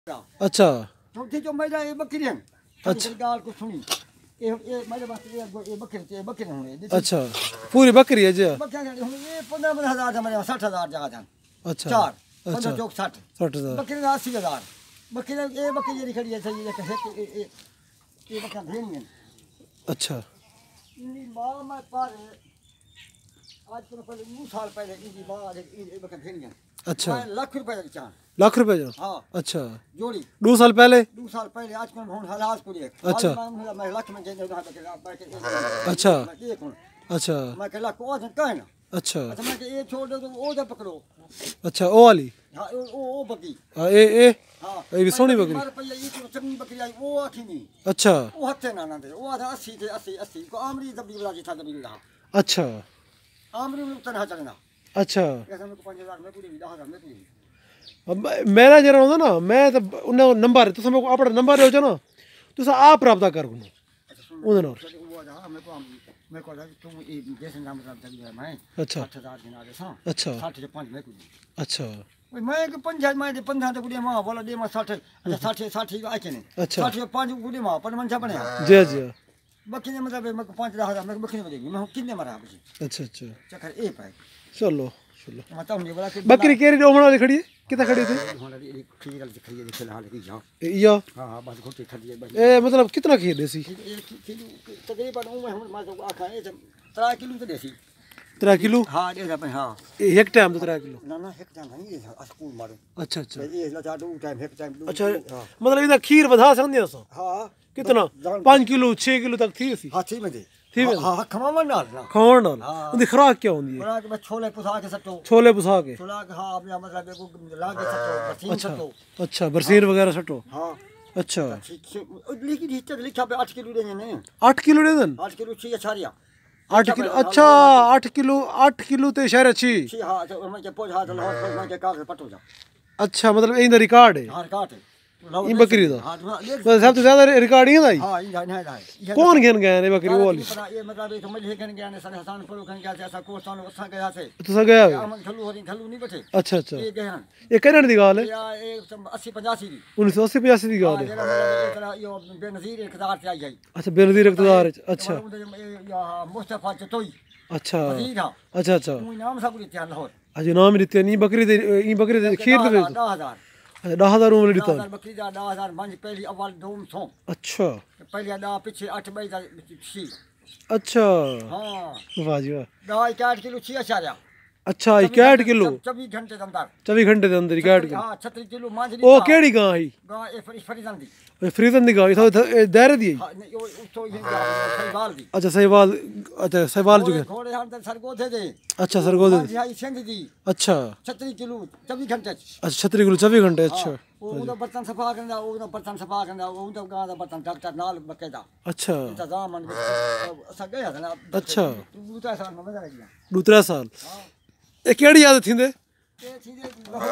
अच्छा चौथी जो मेरा ये बकरियां अच्छा गाल को सुनी ये मेरे पास ये बकरे होने अच्छा पूरी बकरी है जी बकरियां ये 15,000 था मेरे 60,000 जगह था अच्छा चार अच्छा 15 चौक 60 60,000 बकरी 80,000 बकरी ये बकरी ये खड़ी है सही ये कैसे ये बकरियां भेनी है अच्छा इनकी मां मैं पर आज को पहले 9 साल पहले इनकी मां ये बकरियां भेनी है अच्छा लाख रुपए की चार लाख रुपए जो हाँ अच्छा जोड़ी 2 साल पहले 2 साल पहले आज कौन होन हालात पूरी अच्छा मैं लाख में जे अच्छा ये कौन अच्छा मैं कहला को कहे ना अच्छा अच्छा मैं ये छोड़ दो तो वो जा पकड़ो अच्छा ओ वाली हां ओ बकरी हां ए हां ये भी सोनी बकरी मारे पहले ये तो चमनी बकरी आई वो आखी नहीं अच्छा वो हत्ते ना दे वो आधा 80 थे 80 को आमरी दबी वाला जी था दबी वाला अच्छा आमरी में उतना चलना अच्छा कैसे मेरे को 5,000 में पूरी 10,000 में पूरी मेरा जरा होता ना मैं तो उन्हें नंबर तुस मेरे को अपना नंबर हो ना तुस आप रब्ता कर गुनो उन्हें और मैं को तुम ये जैसे नाम रब्ता दिया मैं अच्छा 60,000 दिना दे सा अच्छा 60 से 5 में पूरी अच्छा मैं के 5 मैं 15 तो गुड़े मां बोला दे मैं 60 अच्छा 60 आके नहीं अच्छा 60 5 गुड़े मां पर मन बने जी जी बकरी मतलब मैं 5,000 मैं बकरी में देगी मैं कितने मरा अच्छा अच्छा चक्कर ए पाए चलो चलो मतलब नहीं बोला कि बकरी केरी डोमण वाली खड़ी है कितना खड़ी थी खीर वाली खड़ी है फिलहाल की जाओ या हां बस घोटी खड़ी है ए मतलब कितना खीर देसी तकरीबन मैं आखा है 3 किलो तो देसी 3 किलो हां दे हां एक टाइम तो 3 किलो ना एक टाइम नहीं स्कूल मारो अच्छा अच्छा ये लगा दो टाइम एक टाइम अच्छा मतलब इधर खीर बढ़ा सकते हो हां कितना 5 किलो 6 किलो तक थी सी हां ठीक में दे ठीक है हां खमावन डाल ना खान डाल उनकी खुराक क्या होती है खुराक में छोले पुसा के सट्टो छोले पुसा के छोला हां अपने मतलब को ला के सट्टो बरसीन सट्टो अच्छा बरसीन वगैरह सट्टो हां अच्छा लिखी लिखा पे 8 किलो देंगे नहीं 8 किलो दे देन 8 किलो छी अछारिया 8 किलो अच्छा 8 किलो ते शहर अच्छी हां तो मैं के पोज हाथ लाहौर पर मैं के कागज पटो जा अच्छा मतलब इन रिकॉर्ड है हां रिकॉर्ड है ये बकरी दा बस सब से ज्यादा रिकॉर्ड ही है हां ये नहीं कौन घेन गया ने बकरी वो वाली ये मतलब एक मल्हे घेन गया ने हसन पर घेन गया ऐसा कोस्तान वसा गया से तो सा गया हम खलू होरी खलू नहीं बैठे अच्छा अच्छा ये गया ये करन दी गाल है या 80 85 दी 1980 85 दी गाल है यो बेनजीर इकदार से आई है अच्छा बेनजीर इकदार अच्छा या मुस्तफा चतोई अच्छा वजीर हां अच्छा अच्छा वो नाम सब लिखा लाहौर आज नाम लिखते नहीं बकरी दे खीर दे 10,000 10,000 उम्र लिखता 10,000 बकरी दा 10,000 मंज पहली अव्वल दोम सो अच्छा पहले दा पीछे 8 बई दा छी अच्छा हां वाह जी वाह दाई 4 किलो छी अचारिया अच्छा 61 किलो 24 घंटे के अंदर 24 घंटे के अंदर 61 किलो हां 36 किलो मंज ओ केड़ी गां है गां ए फरीदान दी फरीदान दी गां ये दायरे दी हां ओ तो ये सहीवाल दी अच्छा सहीवाल जो है घोड़े हां सरगो थे दे अच्छा सरगो दे हां सेंग दी अच्छा 36 किलो 24 घंटे अच्छा 36 किलो 24 घंटे अच्छा वो तो बर्तन सफा करना वो तो बर्तन सफा करना वो तो गां दा बर्तन डॉक्टर नाल बकेदा अच्छा इंतजाम असा गया था ना अच्छा दूसरा साल में मजा गया दूसरा साल हां ये केड़ी याद थींदे ये सीधे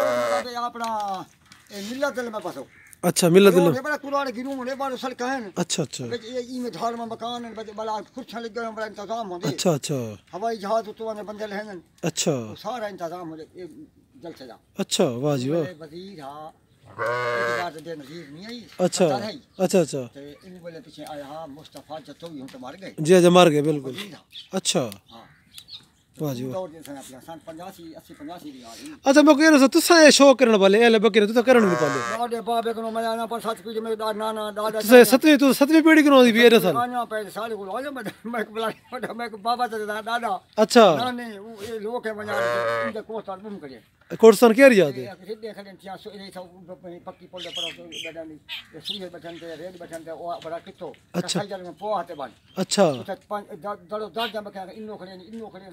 अपना मिलत में बसो अच्छा मिलत में ये बड़ा कुरान की रूम है बड़ा सड़क है अच्छा अच्छा ये में ढाल में मकान है बड़ा कुछ लग गए बड़ा इंतजाम होंगे अच्छा अच्छा हवाई जहाज तो ने बंदे हैं अच्छा सारा इंतजाम हो जल से जा अच्छा वाह जी वाह वजीर हां एक बार दे नजीर नहीं आई अच्छा अच्छा अच्छा इन बोले पीछे आया हां मुस्तफा जतो ही हम तो मार गए जी जी मार गए बिल्कुल अच्छा हां वाह जी दौड़ दे अपना 85 80 85 दी आ अच्छा मैं कह रहा था तुसा ये शौक करने वाले एले बकरे तुसा करन नहीं पाले दादे बाबे को मैं आना पर 7 पीढ़ी में नाना दादा तुसा सतवीं पीढ़ी की नौदी भी है साल आना पहले साल को आया मैं बुला मैं बाबा से दादा अच्छा नहीं ये लोग है मजा इनके कोस्तान बुम करे कोर्सन क्या याद है सीधे खड़े थिया सो ये सब पक्की पोल पर बडानी ये सुहे बटन ते रेड बटन ते ओ बड़ा कितो अच्छा जल में पो हाथे बाल अच्छा दड़ो दड़ जब के इन लोग खड़े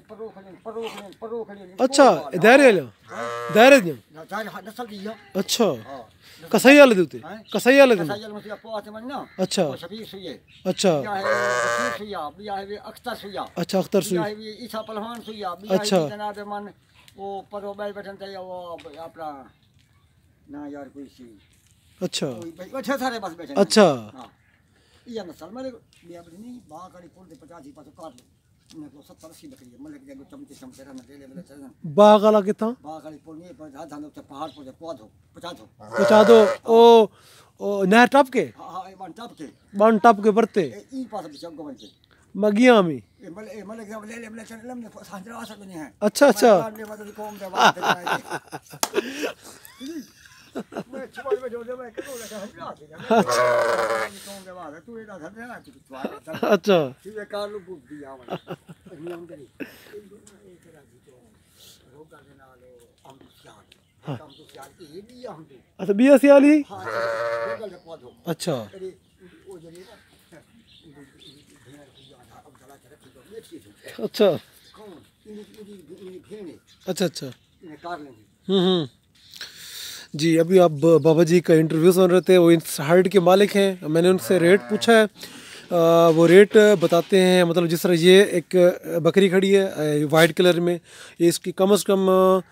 परो खड़े अच्छा दायरे दे नस्ल दी अच्छा कसैया ले देते कसैया ले देते कसैया में पो हाथे मन ना अच्छा शबीर सुये अच्छा या है सुया बिया है अख्तर सुया अच्छा अख्तर सुया है ईसा पहलवान सुया बिया है जनाब मन वो परो बैल बैठन थे वो अपना ना यार कोई सी अच्छा बैठे सारे बस बैठे अच्छा हां ये नस्ल मेरे बिया नहीं बाहर गाड़ी पुल दे 50 ही पास काट लो ان کو 70-80 بکری ملک جو چمچے چمچے رہنا دے لے چلنا باغ والا کتنا باغ والی پور نہیں پر جہاں تے پہاڑ پر پودھو پہنچا دو او نہر ٹپ کے ہاں بان ٹپ کے برتے ای پاس بچ گو بنتے مگیاں میں ملک جو لے لے چلنا لم سانجرا واسط نہیں ہے اچھا اچھا قوم دے بات میں چھوڑ میں جو میں کہوں لگا قوم دے بات تو اے دا سمجھا اچھا یہ کار لو بوت دی آوا نیم دے روگا دے نال ہم سیال کام تو سیال یہ بھی ہم دے اچھا بیا سیالی ہاں روگا دے پودھو اچھا او جو اچھا کون ان بھیڑے اچھا اچھا انہیں کار لیں جی ابھی آپ بابا جی کا انٹرویو سن رہے تھے، وہ اس ہرڈ کے مالک ہیں. میں نے ان سے ریٹ پوچھا ہے، وہ ریٹ بتاتے ہیں. مطلب جس طرح یہ ایک بکری کھڑی ہے وائٹ کلر میں، یہ اس کی کم از کم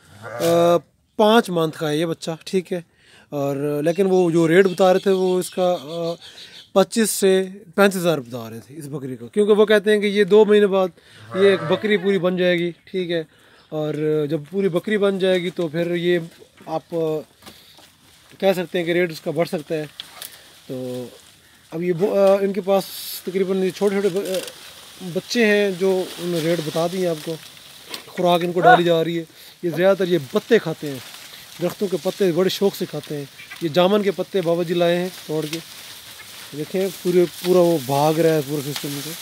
5 منتھ کا ہے یہ بچہ، ٹھیک ہے. اور لیکن وہ جو ریٹ بتا رہے تھے وہ اس کا 25 سے 35 ہزار بتا رہے تھے اس بکری کا، کیونکہ وہ کہتے ہیں کہ یہ 2 مہینے بعد یہ ایک بکری پوری بن جائے گی، ٹھیک ہے. اور جب پوری بکری بن جائے گی تو پھر یہ آپ کہہ سکتے ہیں کہ ریٹ اس کا بڑھ سکتا ہے. تو اب یہ ان کے پاس تقریباً چھوٹے چھوٹے بچے ہیں جو انہوں نے ریٹ بتا دی ہیں آپ کو. خوراک ان کو ڈالی جا رہی ہے. یہ زیادہ تر یہ پتے کھاتے ہیں، درختوں کے پتے بڑے شوق سے کھاتے ہیں. یہ جامن کے پتے بابا جی لائے ہیں توڑ کے، دیکھیں پورا وہ بھاگ رہا ہے پورا سسٹم کو.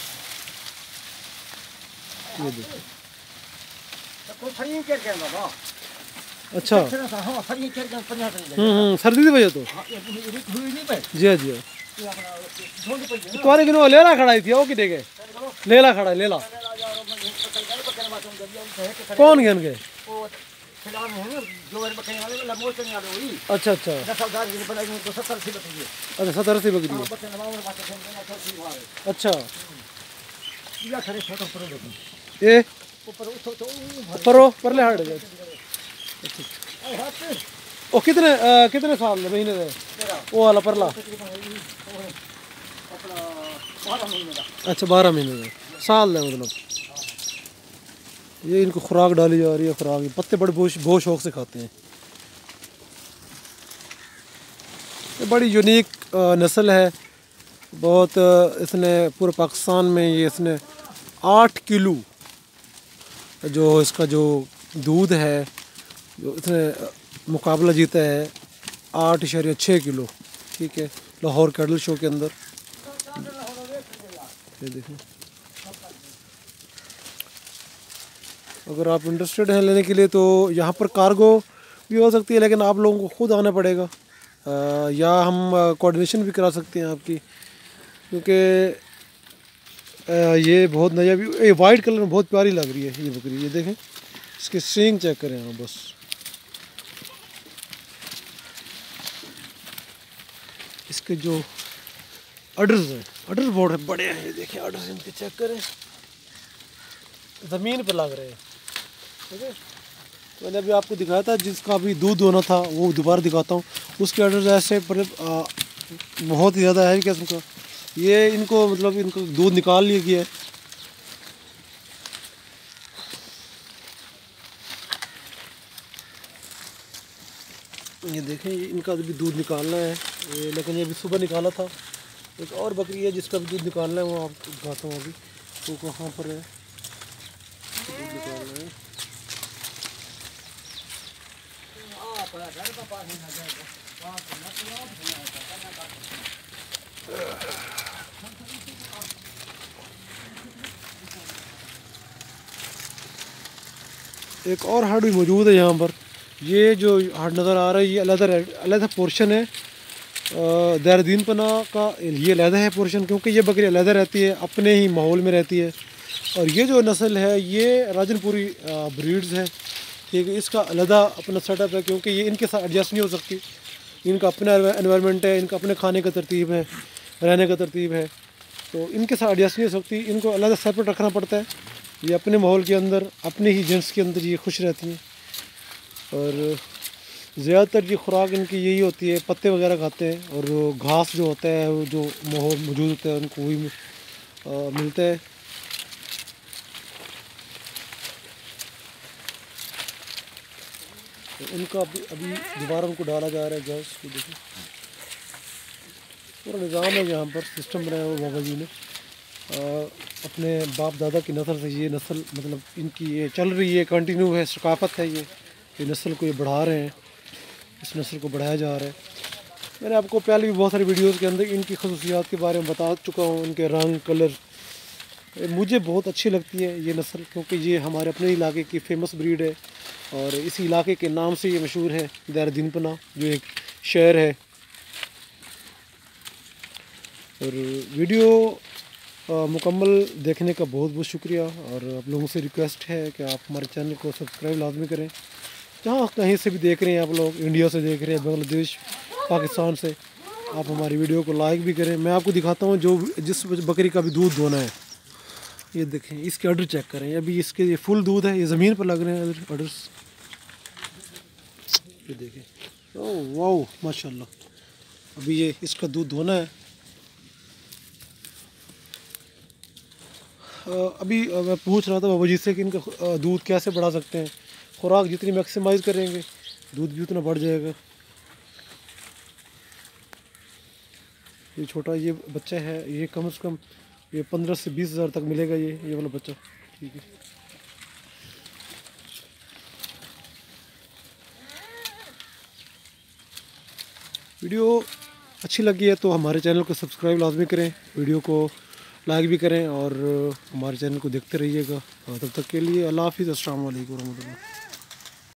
یہ دیکھیں اچھا سردی کی وجہ تو جی ہاں جی ہاں تمہارے کنو لیلا کھڑا ہی تھی وہ کتنے گئے لیلا کھڑا ہے لیلا کون گن گئے اچھا اچھا اچھا 70-80 بکری اچھا یہ پرلے ہٹ گئے. وہ کتنے سال مہینے دے وہ والا پرلا اچھا 12 مہینے کا سال ہے. مطلب یہ ان کو خوراک ڈالی جا رہی ہے. خوراک پتے بڑے بہت شوق سے کھاتے ہیں. یہ بڑی یونیک نسل ہے بہت. اس نے پورے پاکستان میں یہ اس نے 8 کلو جو اس کا جو دودھ ہے جو اس نے مقابلہ جیتا ہے 8.6 کلو، ٹھیک ہے، لاہور کیٹل شو کے اندر. یہ دیکھیں اگر آپ انٹرسٹیڈ ہیں لینے کے لیے تو یہاں پر کارگو بھی ہو سکتی ہے، لیکن آپ لوگوں کو خود آنا پڑے گا یا ہم کوآرڈینیشن بھی کرا سکتے ہیں آپ کی، کیونکہ یہ بہت نیا بھی یہ وائٹ کلر میں بہت پیاری لگ رہی ہے یہ بکری. یہ دیکھیں اس کے سینگ چیک کریں آپ بس. اس کے جو اڈرز ہیں اڈرز بہت بڑے ہیں. یہ دیکھیں اڈرز ان کے چیک کریں زمین پہ لگ رہے ہیں. ٹھیک ہے میں نے ابھی آپ کو دکھایا تھا جس کا ابھی دودھ ہونا تھا وہ دوبارہ دکھاتا ہوں. اس کے اڈرز ایسے بہت ہی زیادہ ہے قسم کا. یہ ان کو مطلب ان کو دودھ نکال لیا گیا ہے. یہ دیکھیں ان کا بھی دودھ نکالنا ہے لیکن یہ بھی صبح نکالا تھا. ایک اور بکری ہے جس کا بھی دودھ نکالنا ہے وہ آپ کو دکھاتا ہوں ابھی. تو کہاں پر ہے دودھ نکالنا ہے. ایک اور ہڈ بھی موجود ہے یہاں پر. یہ جو ہڈ نظر آ رہا ہے یہ علیحدہ پورشن ہے دیرہ دین پناہ کا. یہ علیحدہ ہے پورشن کیونکہ یہ بکری علیحدہ رہتی ہے اپنے ہی ماحول میں رہتی ہے. اور یہ جو نسل ہے یہ راجن پوری بریڈز ہے، ٹھیک ہے. اس کا علیحدہ اپنا سیٹ اپ ہے کیونکہ یہ ان کے ساتھ ایڈجسٹ نہیں ہو سکتی. ان کا اپنا انوائرمنٹ ہے، ان کا اپنے کھانے کا ترتیب ہے، رہنے کا ترتیب ہے، تو ان کے ساتھ ایڈجسٹ نہیں ہو سکتی. ان کو علیحدہ سیپریٹ رکھنا پڑتا ہے. یہ اپنے ماحول کے اندر اپنے ہی جنس کے اندر یہ خوش رہتی ہیں. اور زیادہ تر یہ خوراک ان کی یہی ہوتی ہے، پتے وغیرہ کھاتے ہیں اور گھاس جو ہوتا ہے وہ جو ماحول موجود ہوتا ہے ان کو وہی ملتا ہے. तो उनका अभी दोबारा उनको डाला जा रहा है गैस को। देखिए पूरा निज़ाम है यहाँ पर, सिस्टम बनाया हुआ बाबा जी ने। अपने बाप दादा की नस्ल से ये नस्ल मतलब इनकी ये चल रही है, कंटिन्यू है, सकाफत है ये नस्ल को ये बढ़ा रहे हैं, इस नस्ल को बढ़ाया जा रहा है। मैंने आपको पहले भी बहुत सारी वीडियोस के अंदर इनकी खसूसियात के बारे में बता चुका हूँ, इनके रंग कलर। मुझे बहुत अच्छी लगती है ये नस्ल, क्योंकि ये हमारे अपने इलाके की फ़ेमस ब्रीड है और इसी इलाके के नाम से ये मशहूर है, देरह पनाह जो एक शहर है। और वीडियो मुकम्मल देखने का बहुत बहुत शुक्रिया, और आप लोगों से रिक्वेस्ट है कि आप हमारे चैनल को सब्सक्राइब लाजमी करें। जहाँ कहीं से भी देख रहे हैं आप लोग, इंडिया से देख रहे हैं, बांग्लादेश, पाकिस्तान से, आप हमारी वीडियो को लाइक भी करें। मैं आपको दिखाता हूँ जिस बकरी का भी दूध दोना है। ये देखें, इसके ऑर्डर चेक करें, अभी इसके ये फुल दूध है, ये ज़मीन पर लग रहे हैं ऑर्डर्स। ये देखें, ओह वाह माशाल्लाह। अभी ये इसका दूध धोना है। अभी मैं पूछ रहा था बाबा जी से कि इनका दूध कैसे बढ़ा सकते हैं। खुराक जितनी मैक्सिमाइज़ करेंगे दूध भी उतना बढ़ जाएगा। ये छोटा ये बच्चा है, ये कम से कम ये 15 से 20 हज़ार तक मिलेगा ये वाला बच्चा। ठीक है, वीडियो अच्छी लगी है तो हमारे चैनल को सब्सक्राइब लाजमी करें, वीडियो को लाइक भी करें और हमारे चैनल को देखते रहिएगा। तब तक के लिए अल्लाह हाफ़िज़, अस्सलाम वालेकुम रहमतुल्लाह।